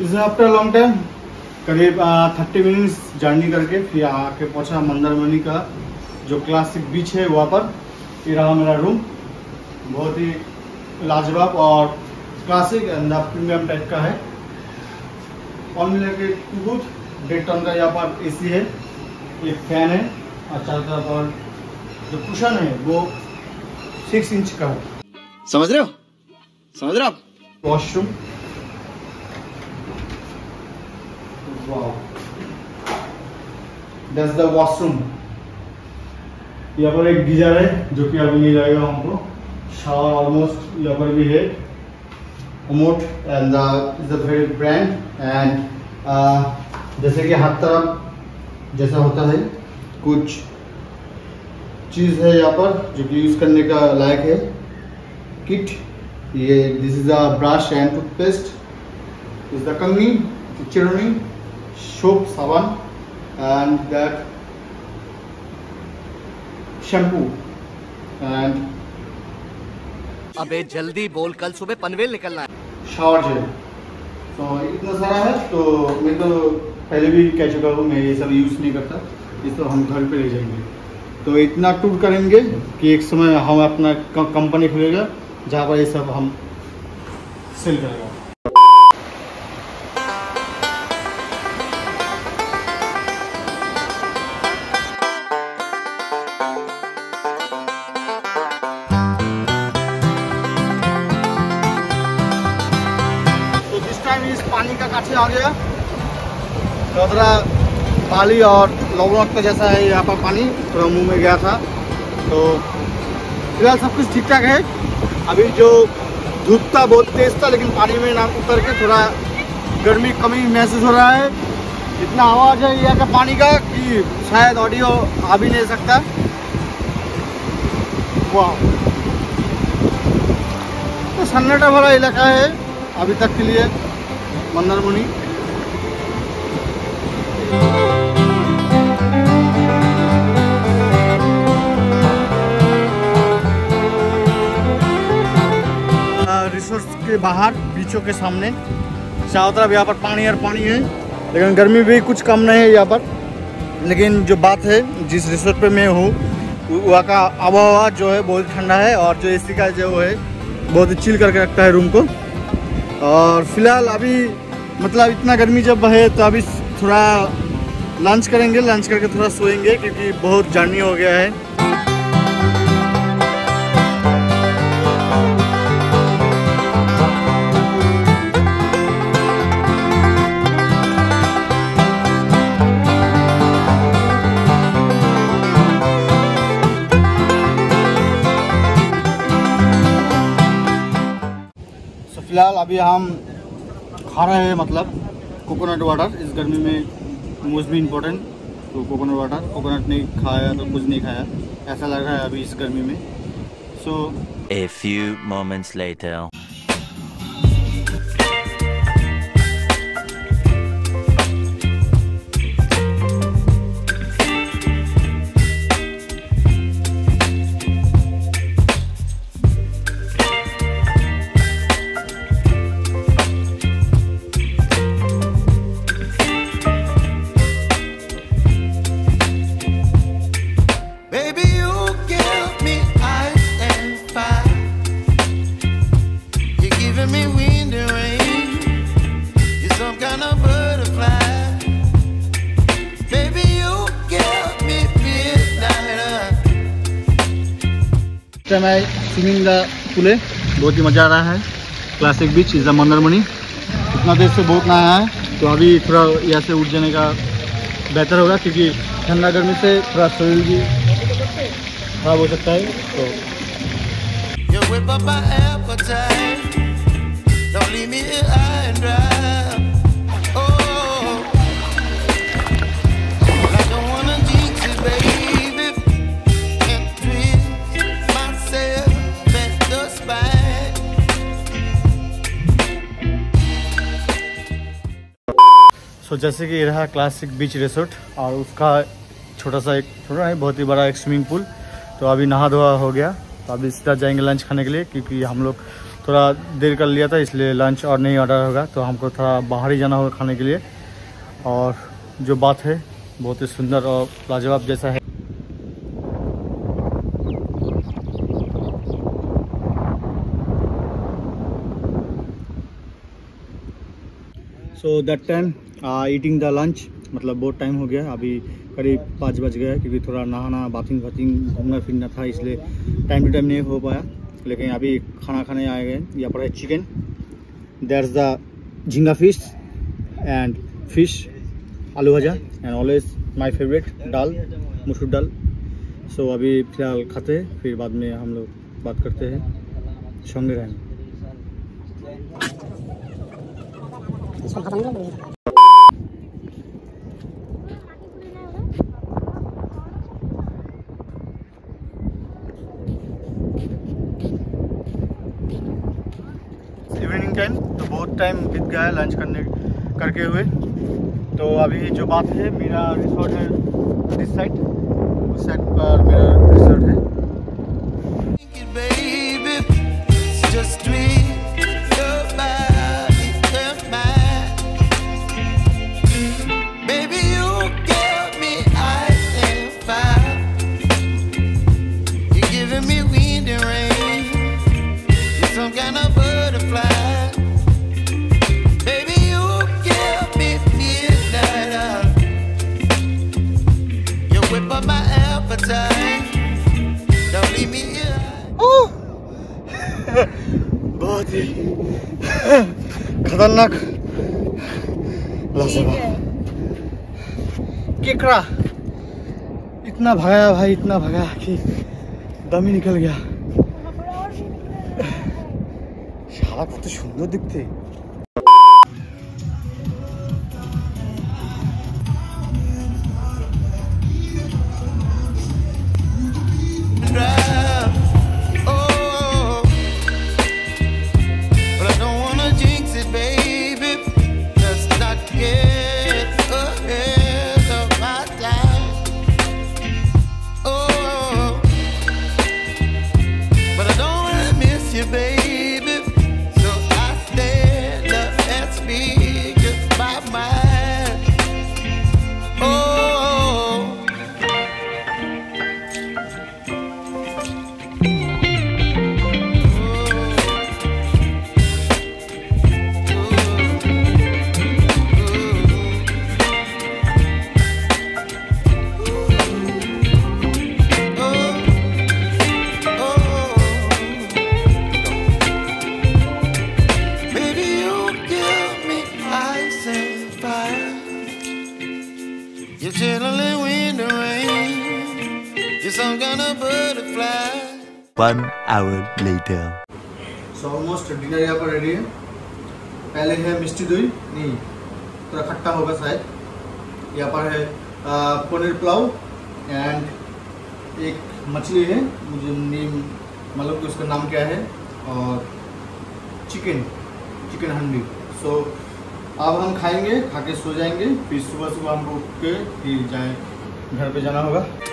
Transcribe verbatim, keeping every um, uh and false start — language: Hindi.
दिस आफ्टर लॉन्ग टाइम, करीब थर्टी मिनट्स जर्नी करके फिर आके पहुंचा मंदारमनी का जो क्लासिक बीच है वहाँ पर। ये रहा मेरा रूम, बहुत ही लाजवाब और क्लासिक एंड प्रीमियम टाइप का है। और मिला के बहुत डेढ़ टन का यहाँ पर एसी है, एक फैन है और चारों तरफ और जो कुशन है वो सिक्स इंच का है। समझ रहे हो समझ रहे हो आप? Washroom, wow, that's the washroom. यहाँ पर एक गीजर है जो कि अभी नहीं लगेगा हमको। शावर ऑलमोस्ट यहाँ पर भी है, अमोट and is a very brand. And जैसे कि हर तरफ जैसा होता है कुछ चीज़ है यहाँ पर जो कि यूज़ करने का लायक है। किट, ये this is a brush and toothpaste, is the कंगनी, चिरोनी, सोप, साबन एंड दैट शैम्पू एंड अबे जल्दी बोल, कल सुबह पनवेल निकलना है। Shower gel. तो इतना सारा है, तो मैं तो पहले भी कह चुका हूँ मैं ये सब यूज़ नहीं करता, ये तो हम घर पे ले जाएंगे। तो इतना टूर करेंगे कि एक समय हम अपना कंपनी खुलेगा जहाँ पर ये सब हम सेल करेगा। तो जिस टाइम इस पानी का काछे आ गया तो थोड़ा बाली और लवणत्व जैसा है यहाँ पर पानी, थोड़ा मुंह में गया था। तो फिलहाल सब कुछ ठीक ठाक है। अभी जो धूप था बहुत तेज था, लेकिन पानी में ना उतर के थोड़ा गर्मी कमी महसूस हो रहा है। इतना आवाज़ है यहाँ का पानी का कि शायद ऑडियो आ भी नहीं सकता। वाह, तो सन्नाटा भरा इलाका है अभी तक के लिए मंदारमनी। रिसोर्स के बाहर बीचों के सामने चारों तरफ यहाँ पर पानी और पानी है, लेकिन गर्मी भी कुछ कम नहीं है यहाँ पर। लेकिन जो बात है, जिस रिसोर्ट पे मैं हूँ वहाँ का आबोहवा जो है बहुत ठंडा है और जो एसी का जो है बहुत चिल करके रखता है रूम को। और फिलहाल अभी मतलब इतना गर्मी जब है तो अभी थोड़ा लंच करेंगे, लंच करके थोड़ा सोएंगे क्योंकि बहुत जर्नी हो गया है। फिलहाल अभी हम खा रहे हैं मतलब कोकोनट वाटर। इस गर्मी में मोस्ट भी इम्पोर्टेंट तो कोकोनट वाटर। कोकोनट नहीं खाया तो कुछ नहीं खाया, ऐसा लग रहा है अभी इस गर्मी में। So A few moments later. मैं स्विमिंग द पूल है, बहुत ही मज़ा आ रहा है। Classic beach is the Mandarmani. इतना देर से बहुत नहाया है, तो अभी थोड़ा यहाँ से उठ जाने का बेहतर होगा क्योंकि ठंडा गर्मी से थोड़ा शरीर भी खराब हो सकता है। तो so, जैसे कि रहा क्लासिक बीच रिसोर्ट और उसका छोटा सा एक छोटा है बहुत ही बड़ा एक स्विमिंग पूल। तो अभी नहा धोआ हो गया, तो अभी सीधा जाएंगे लंच खाने के लिए क्योंकि हम लोग थोड़ा देर कर लिया था, इसलिए लंच और नहीं ऑर्डर होगा, तो हमको थोड़ा बाहर ही जाना होगा खाने के लिए। और जो बात है बहुत ही सुंदर और लाजवाब जैसा है। So that time eating the lunch, मतलब बहुत टाइम हो गया, अभी करीब पाँच बज गया, क्योंकि थोड़ा नहाना बाथिंग वाथिंग घूमना फिरना था, इसलिए टाइम टू टाइम नहीं हो पाया। लेकिन अभी खाना खाने आए गए। यहाँ पर है chicken, that's the jhinga fish and fish aloo bhaja, and always my favourite dal, masoor dal. So so, अभी फिलहाल खाते हैं, फिर बाद में हम लोग बात करते हैं, संगे रहेंगे। इवनिंग टाइम तो बहुत टाइम बीत गया है लंच करने करके हुए। तो अभी जो बात है, मेरा रिसोर्ट है दिस साइड, उस साइड पर मेरा रिसोर्ट है। बहुत ही खतरनाक लाजवाब केकड़ा, इतना भगाया भाई, इतना भगाया कि दम ही निकल गया। शाला कत सुंदर दिखते। You're chilling in the rain. You're some kind of butterfly. One hour later. So almost dinner यहाँ पर रेडी है। पहले है मिष्टी दही, नहीं थोड़ा खट्टा होगा शायद। यहाँ पर है पनीर पुलाव एंड एक मछली है, मुझे नहीं मालूम कि उसका नाम क्या है, और चिकन चिकन हंडी। सो अब हम खाएंगे, खा के सो जाएंगे, फिर सुबह सुबह हमको उठ के फिर जाए घर पे जाना होगा।